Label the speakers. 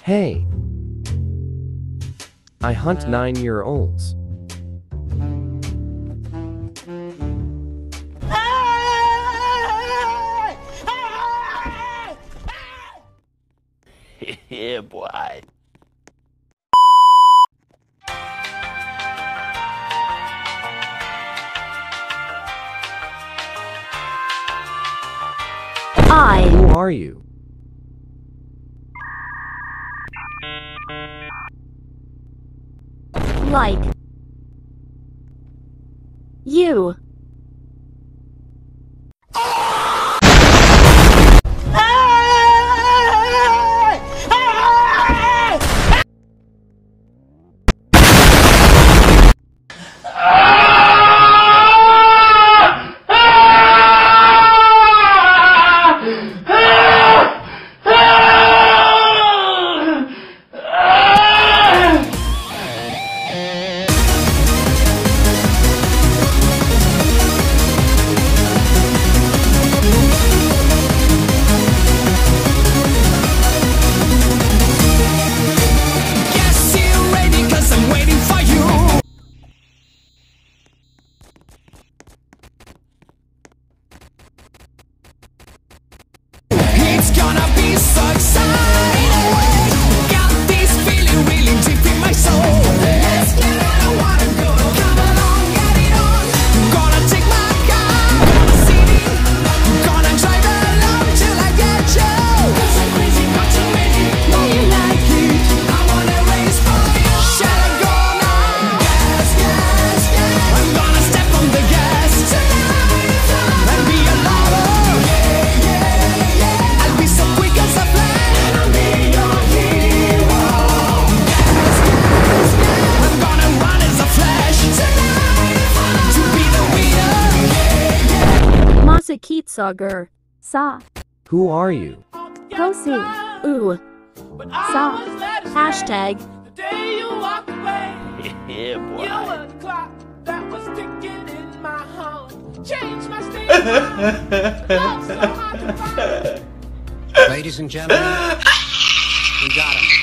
Speaker 1: Hey. I hunt 9-year-olds.
Speaker 2: Yeah, boy.
Speaker 1: Who are you?
Speaker 3: Like you. Kitsager. Sa.
Speaker 1: Who are you?
Speaker 3: Kosi. Ooh. Sa. Hashtag.
Speaker 2: Yeah, boy.
Speaker 4: You were the clock that was ticking in my home. Change my state. Love so hard to find.
Speaker 5: Ladies and gentlemen, we got him.